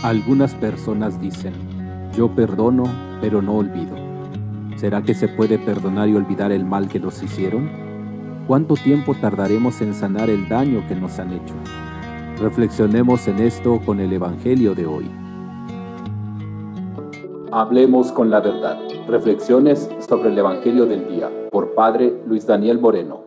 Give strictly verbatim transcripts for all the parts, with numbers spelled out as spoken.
Algunas personas dicen, yo perdono, pero no olvido. ¿Será que se puede perdonar y olvidar el mal que nos hicieron? ¿Cuánto tiempo tardaremos en sanar el daño que nos han hecho? Reflexionemos en esto con el Evangelio de hoy. Hablemos con la verdad. Reflexiones sobre el Evangelio del día, por Padre Luis Daniel Moreno.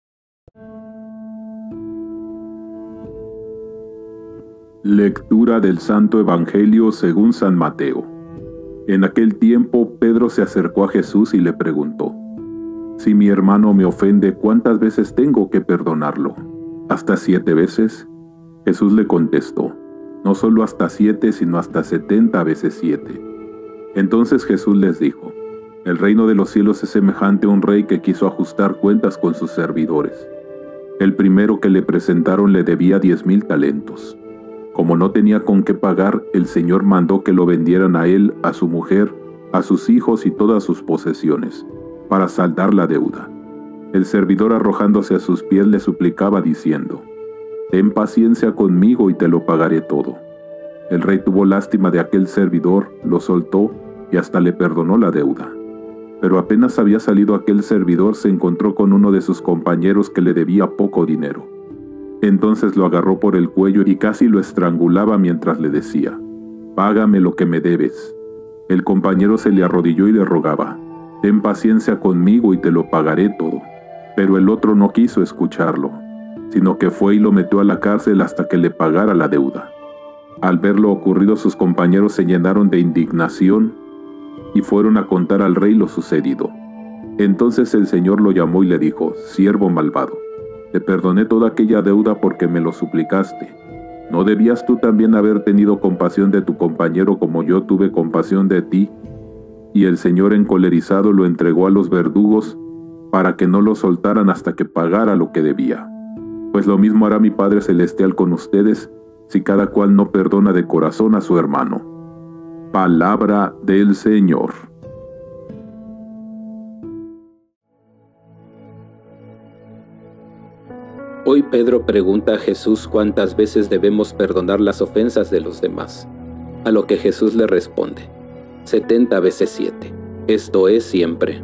Lectura del Santo Evangelio según San Mateo. En aquel tiempo Pedro se acercó a Jesús y le preguntó: Si mi hermano me ofende, ¿cuántas veces tengo que perdonarlo? ¿Hasta siete veces? Jesús le contestó: No solo hasta siete, sino hasta setenta veces siete. Entonces Jesús les dijo: El reino de los cielos es semejante a un rey que quiso ajustar cuentas con sus servidores. El primero que le presentaron le debía diez mil talentos. Como no tenía con qué pagar, el Señor mandó que lo vendieran a él, a su mujer, a sus hijos y todas sus posesiones, para saldar la deuda. El servidor, arrojándose a sus pies, le suplicaba diciendo: Ten paciencia conmigo y te lo pagaré todo. El rey tuvo lástima de aquel servidor, lo soltó y hasta le perdonó la deuda. Pero apenas había salido aquel servidor, se encontró con uno de sus compañeros que le debía poco dinero. Entonces lo agarró por el cuello y casi lo estrangulaba mientras le decía: Págame lo que me debes. El compañero se le arrodilló y le rogaba: Ten paciencia conmigo y te lo pagaré todo. Pero el otro no quiso escucharlo, sino que fue y lo metió a la cárcel hasta que le pagara la deuda. Al ver lo ocurrido, sus compañeros se llenaron de indignación y fueron a contar al rey lo sucedido. Entonces el Señor lo llamó y le dijo: Siervo malvado, te perdoné toda aquella deuda porque me lo suplicaste. ¿No debías tú también haber tenido compasión de tu compañero como yo tuve compasión de ti? Y el Señor, encolerizado, lo entregó a los verdugos para que no lo soltaran hasta que pagara lo que debía. Pues lo mismo hará mi Padre Celestial con ustedes si cada cual no perdona de corazón a su hermano. Palabra del Señor. Hoy Pedro pregunta a Jesús cuántas veces debemos perdonar las ofensas de los demás, a lo que Jesús le responde: setenta veces siete, esto es siempre.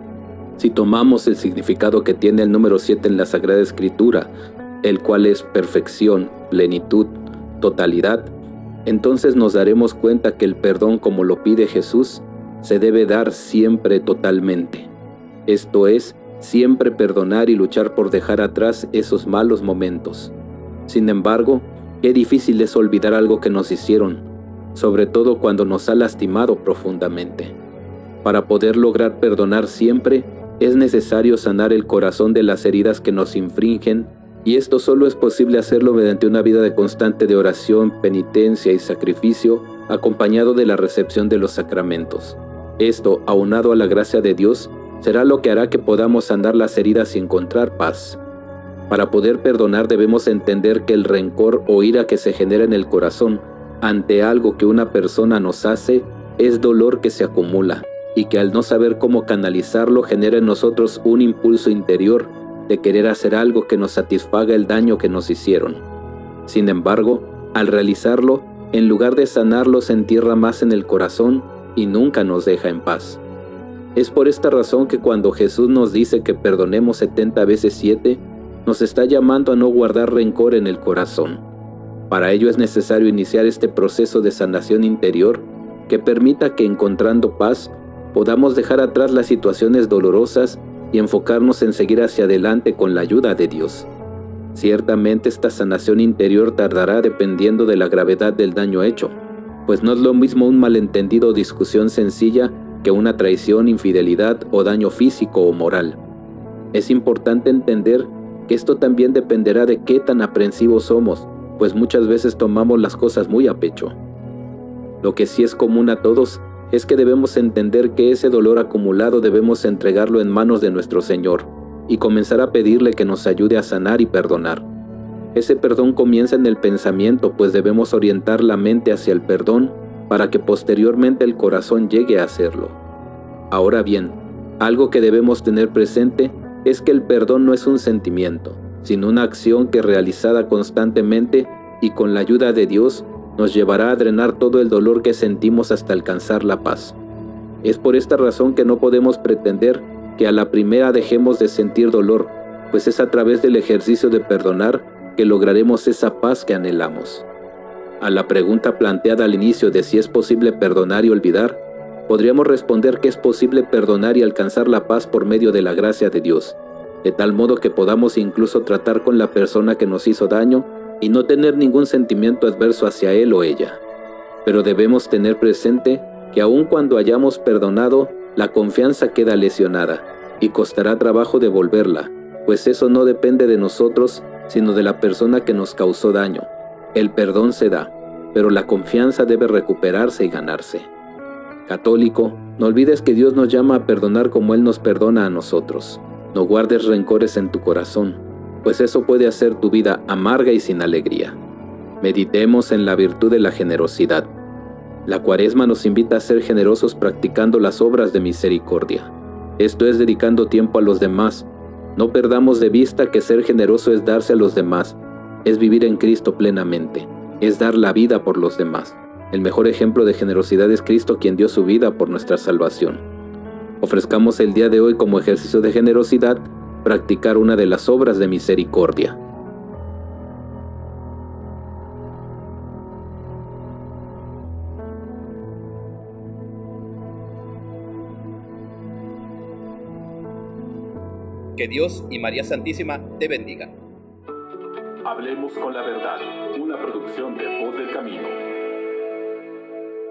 Si tomamos el significado que tiene el número siete en la Sagrada Escritura, el cual es perfección, plenitud, totalidad, entonces nos daremos cuenta que el perdón, como lo pide Jesús, se debe dar siempre totalmente. Esto es, siempre perdonar y luchar por dejar atrás esos malos momentos. Sin embargo, qué difícil es olvidar algo que nos hicieron, sobre todo cuando nos ha lastimado profundamente. Para poder lograr perdonar siempre, es necesario sanar el corazón de las heridas que nos infringen, y esto solo es posible hacerlo mediante una vida de constante de oración, penitencia y sacrificio, acompañado de la recepción de los sacramentos. Esto, aunado a la gracia de Dios, será lo que hará que podamos sanar las heridas y encontrar paz. Para poder perdonar debemos entender que el rencor o ira que se genera en el corazón ante algo que una persona nos hace es dolor que se acumula y que al no saber cómo canalizarlo genera en nosotros un impulso interior de querer hacer algo que nos satisfaga el daño que nos hicieron. Sin embargo, al realizarlo, en lugar de sanarlo, se entierra más en el corazón y nunca nos deja en paz. Es por esta razón que cuando Jesús nos dice que perdonemos setenta veces siete, nos está llamando a no guardar rencor en el corazón. Para ello es necesario iniciar este proceso de sanación interior que permita que, encontrando paz, podamos dejar atrás las situaciones dolorosas y enfocarnos en seguir hacia adelante con la ayuda de Dios. Ciertamente esta sanación interior tardará dependiendo de la gravedad del daño hecho, pues no es lo mismo un malentendido o discusión sencilla que una traición, infidelidad o daño físico o moral. Es importante entender que esto también dependerá de qué tan aprensivos somos, pues muchas veces tomamos las cosas muy a pecho. Lo que sí es común a todos es que debemos entender que ese dolor acumulado debemos entregarlo en manos de nuestro Señor y comenzar a pedirle que nos ayude a sanar y perdonar. Ese perdón comienza en el pensamiento, pues debemos orientar la mente hacia el perdón para que posteriormente el corazón llegue a hacerlo. Ahora bien, algo que debemos tener presente es que el perdón no es un sentimiento, sino una acción que, realizada constantemente y con la ayuda de Dios, nos llevará a drenar todo el dolor que sentimos hasta alcanzar la paz. Es por esta razón que no podemos pretender que a la primera dejemos de sentir dolor, pues es a través del ejercicio de perdonar que lograremos esa paz que anhelamos. A la pregunta planteada al inicio de si es posible perdonar y olvidar, podríamos responder que es posible perdonar y alcanzar la paz por medio de la gracia de Dios, de tal modo que podamos incluso tratar con la persona que nos hizo daño y no tener ningún sentimiento adverso hacia él o ella. Pero debemos tener presente que aun cuando hayamos perdonado, la confianza queda lesionada y costará trabajo devolverla, pues eso no depende de nosotros, sino de la persona que nos causó daño. El perdón se da, pero la confianza debe recuperarse y ganarse. Católico, no olvides que Dios nos llama a perdonar como Él nos perdona a nosotros. No guardes rencores en tu corazón, pues eso puede hacer tu vida amarga y sin alegría. Meditemos en la virtud de la generosidad. La Cuaresma nos invita a ser generosos practicando las obras de misericordia. Esto es dedicando tiempo a los demás. No perdamos de vista que ser generoso es darse a los demás, es vivir en Cristo plenamente, es dar la vida por los demás. El mejor ejemplo de generosidad es Cristo, quien dio su vida por nuestra salvación. Ofrezcamos el día de hoy como ejercicio de generosidad, practicar una de las obras de misericordia. Que Dios y María Santísima te bendigan. Hablemos con la verdad, una producción de Voz del Camino.